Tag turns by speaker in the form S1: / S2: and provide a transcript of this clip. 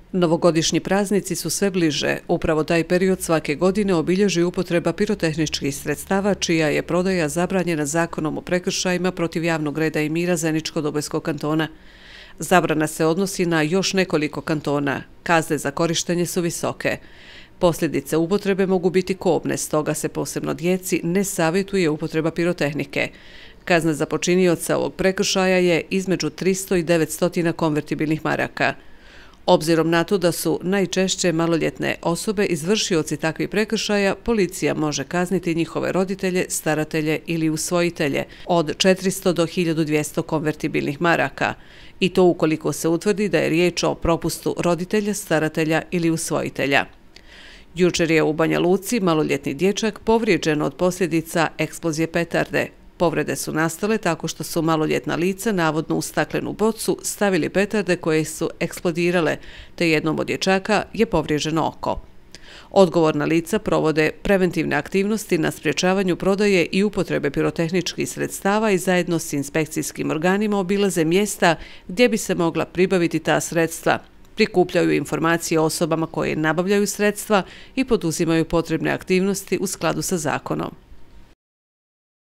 S1: Novogodišnji praznici su sve bliže. Upravo taj period svake godine obilježi upotreba pirotehničkih sredstava čija je prodaja zabranjena Zakonom o prekršajima protiv javnog reda i mira Zeničko-Dobojskog kantona. Zabrana se odnosi na još nekoliko kantona. Kazne za korištenje su visoke. Posljedice upotrebe mogu biti kobne, stoga se posebno djeci ne savjetuje upotreba pirotehnike. Kazna za počinioca ovog prekršaja je između 300 i 900 konvertibilnih maraka. Obzirom na to da su najčešće maloljetne osobe izvršioci takvih prekršaja, policija može kazniti njihove roditelje, staratelje ili usvojitelje od 400 do 1200 konvertibilnih maraka, i to ukoliko se utvrdi da je riječ o propustu roditelja, staratelja ili usvojitelja. Jučer je u Banja Luci maloljetni dječak povrijeđen od posljedica eksplozije petarde. Povrede su nastale tako što su maloljetna lica navodno u staklenu bocu stavili petarde koje su eksplodirale, te jednom od dječaka je povrijeđeno oko. Odgovorna lica provode preventivne aktivnosti na sprječavanju prodaje i upotrebe pirotehničkih sredstava i zajedno s inspekcijskim organima obilaze mjesta gdje bi se mogla pribaviti ta sredstva, prikupljaju informacije o osobama koje nabavljaju sredstva i poduzimaju potrebne aktivnosti u skladu sa zakonom.